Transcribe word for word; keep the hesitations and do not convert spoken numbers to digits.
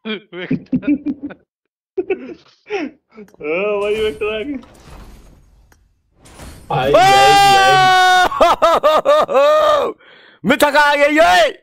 हाँ भाई वेक्टर आ गई। आएगी आएगी आएगी। मिथक आ गई है।